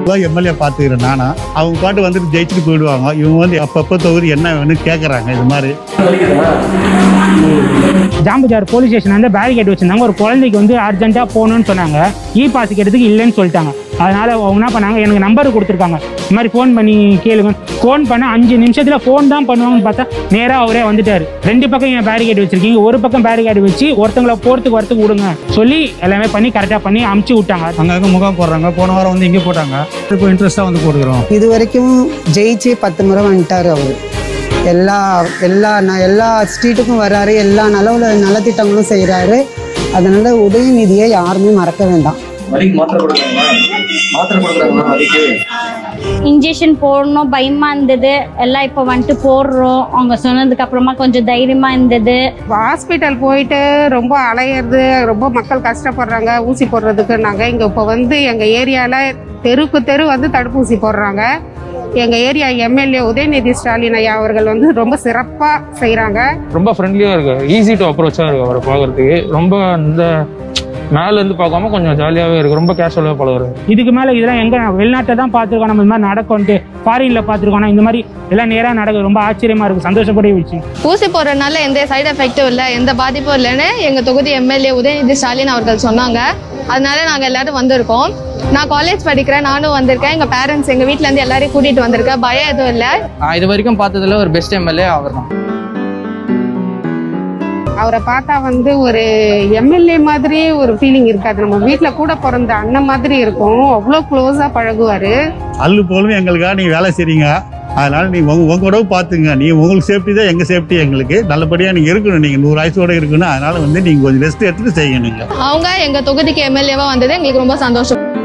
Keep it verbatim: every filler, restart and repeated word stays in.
MLA பாத்துக்கிறேன் நானா. அவங்க பாட்டு வந்துட்டு ஜெயிச்சுட்டு போயிடுவாங்க. இவங்க வந்து அப்பப்போ தொகுதி என்ன வேணும்னு கேட்கறாங்க. இது மாதிரி ஜாம்புஜார் போலீஸ் ஸ்டேஷன் வந்து பேரிகேட் வச்சிருந்தாங்க. ஒரு குழந்தைக்கு வந்து அர்ஜென்ட்டா போகணும்னு சொன்னாங்க. இ பாஸ் கேட்டதுக்கு இல்லைன்னு சொல்லிட்டாங்க. அதனால அவங்க என்ன பண்ணாங்க, எனக்கு நம்பர் கொடுத்துருக்காங்க, இந்த மாதிரி ஃபோன் பண்ணி கேளுங்க. ஃபோன் பண்ண அஞ்சு நிமிஷத்துல ஃபோன் தான் பண்ணுவாங்கன்னு பார்த்தா நேராக அவரே வந்துட்டாரு. ரெண்டு பக்கம் என் பேரிகேட் வச்சிருக்கீங்க, ஒரு பக்கம் பேரிகேட் வச்சு ஒருத்தங்களை போறதுக்கு வரத்துக்கு விடுங்க சொல்லி எல்லாமே பண்ணி கரெக்டாக பண்ணி அமுச்சு விட்டாங்க. அங்கே முகாம் போடுறாங்க. போன வாரம் வந்து இங்கே போட்டாங்க. இப்போ இன்ட்ரெஸ்டாக வந்து போடுகிறோம். இது வரைக்கும் ஜெயிச்சு பத்து முறை வந்துட்டார் அவர். எல்லா எல்லா எல்லா ஸ்ட்ரீட்டுக்கும் வர்றாரு, எல்லா நலவுல நலத்திட்டங்களும் செய்கிறாரு. அதனால உதயநிதியை யாருமே மறக்க வேண்டாம். இன்ஜெக்ஷன் போடணும் பயமா இருந்தது, எல்லாம் இப்போ வந்துட்டு போடுறோம். அவங்க சொன்னதுக்கு அப்புறமா கொஞ்சம் தைரியமா இருந்தது. ஹாஸ்பிட்டல் போயிட்டு ரொம்ப அலையிறது, ரொம்ப மக்கள் கஷ்டப்படுறாங்க ஊசி போடுறதுக்கு. நாங்கள் இங்கே இப்போ வந்து எங்கள் ஏரியாவில் தெருக்கு தெரு வந்து தடுப்பூசி போடுறாங்க. எங்கள் ஏரியா எம்எல்ஏ உதயநிதி ஸ்டாலின் ஐயா அவர்கள் வந்து ரொம்ப சிறப்பாக செய்கிறாங்க. ரொம்ப ஃப்ரெண்ட்லியாக இருக்கு, ஈஸி டு அப்ரோச்சாக இருக்கு அவரை பார்க்கறதுக்கு. ரொம்ப இந்த மேல இருந்து பார்க்காம கொஞ்சம் ஜாலியாகவே இருக்கு, ரொம்ப கேஷுவலாக பழகுறாரு. இதுக்கு மேலே இதெல்லாம் எங்க வெளிநாட்டை தான் பார்த்துருக்கோம், நம்ம இந்த மாதிரி நடக்கும்ட்டு ஃபாரின்ல பார்த்துருக்கோம். இந்த மாதிரி எல்லாம் நேராக நடக்குது, ரொம்ப ஆச்சரியமா இருக்கு, சந்தோஷப்படைய விஷயம். ஊசி போடுறதுனால எந்த சைடு எஃபெக்டும் இல்லை, எந்த பாதிப்பும் இல்லைன்னு எங்கள் தொகுதி எம்எல்ஏ உதயநிதி ஸ்டாலின் அவர்கள் சொன்னாங்க. அதனால நாங்கள் எல்லாரும் வந்திருக்கோம். நான் காலேஜ் படிக்கிறேன், நானும் வந்திருக்கேன். எங்கள் பேரண்ட்ஸ் எங்கள் வீட்டிலேருந்து எல்லாரையும் கூட்டிகிட்டு வந்திருக்கேன். பயம் எதுவும் இல்லை. இது வரைக்கும் பார்த்ததுல ஒரு பெஸ்ட் எம்எல்ஏ அவர் தான். அவரை பார்த்தா வந்து ஒரு எம்எல்ஏ மாதிரி ஒரு ஃபீலிங் இருக்காது, நம்ம வீட்டில் கூட பிறந்த அண்ணன் மாதிரி இருக்கும். அவ்வளோ க்ளோஸாக பழகுவார். அல்லு போலும் எங்களுக்காக நீங்கள் வேலை செய்றீங்க. அதனால நீ உங்க உங்களோட பார்த்துங்க. நீ உங்களுக்கு சேஃப்டி தான் எங்கள் சேஃப்டி. எங்களுக்கு நல்லபடியாக நீங்கள் இருக்கணும், நீங்கள் நூறு ஆயுசோடு இருக்கணும். அதனால வந்து நீங்கள் கொஞ்சம் ரெஸ்ட் எடுத்துட்டு செய்யணும். அவங்க எங்கள் தொகுதிக்கு எம்எல்ஏவா வந்தது எங்களுக்கு ரொம்ப சந்தோஷம்.